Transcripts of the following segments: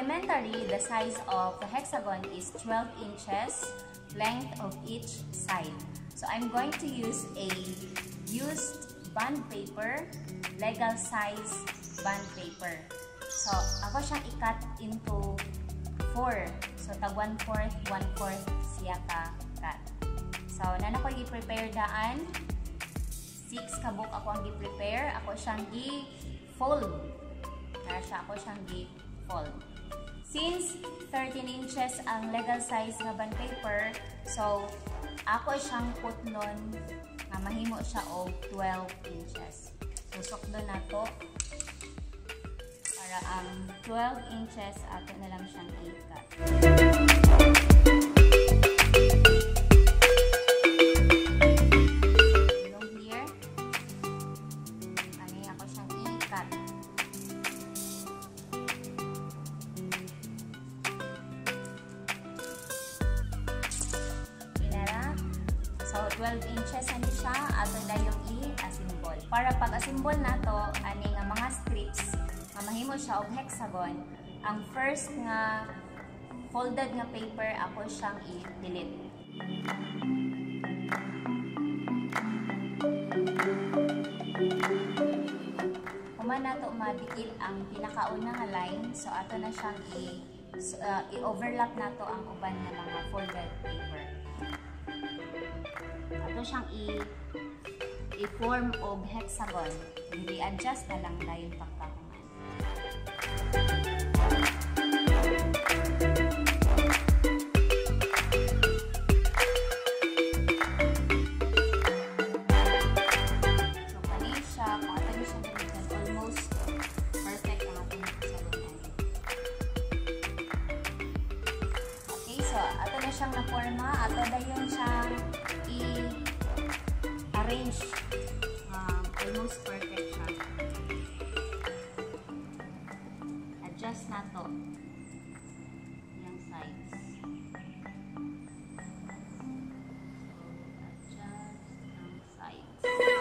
elementary, the size of the hexagon is 12 inches, length of each side. So I'm going to use a used bond paper, legal size bond paper. So ako siyang i-cut into 4. So tag 1/4, 1/4 siya ka cut. So nana ko i-prepare daan. 6 kabuk ako ang i-prepare. Ako siyang i-fold. Ako siyang i-fold. Since 13 inches ang legal size nga bond paper, so ako siyang put nun nga mahimo siya og 12 inches. Susukdo na to para ang 12 inches ato na lang siyang i-cut. So, 12 inches ani siya, ato dayong i-assemble. Para pag-assemble nato ani nga mga strips nga mahimo siya og hexagon, ang first nga folded nga paper ako siyang i-delete. Human nato madikit ang pinakauna nga line, so ato na siyang i-overlap nato ang uban nga mga folded paper. Ato siyang i-form og hexagon. Hindi adjust na lang dayon pagkahuman. So kani siya, kung ato niya siya gamitan, almost perfect ang ating hexagon. Okay, so ato na siyang na-forma, ato dayon siyang i-arrange. Almost perfect siya. Adjust na to yung sides. Adjust ang sides.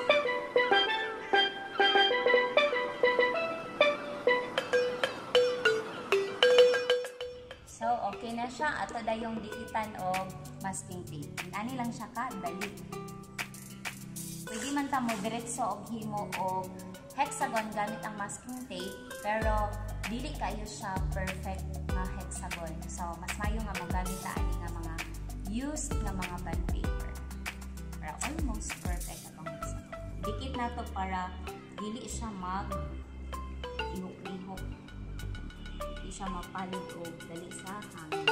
So, okay na siya. Ato dayong dikitan og masking tape. Ani lang siya ka, dali. Pwede man ta mo diretso og himo og hexagon gamit ang masking tape, pero dili kayo siya perfect nga hexagon. So, mas mayo nga magamit ta ani nga mga used nga mga bond paper. Para almost perfect atong hexagon. Dikit na to para dili siya ihok-ihok. Dili siya mapalid o dali sa hangin.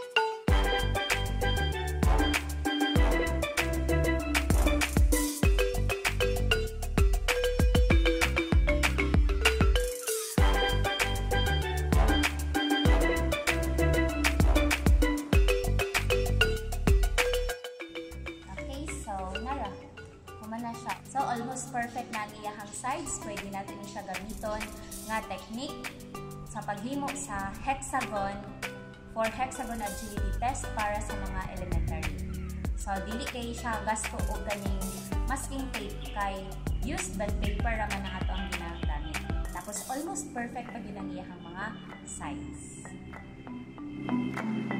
So, almost perfect na ang iyahang sides. Pwede natin siya gamiton nga technique sa paghimo sa hexagon for hexagon agility test para sa mga elementary. So, dili kay siya gasto o ganing masking tape kay used bond paper raman na ato ang ginagamit. Tapos, almost perfect pa din ang iyahang mga sides.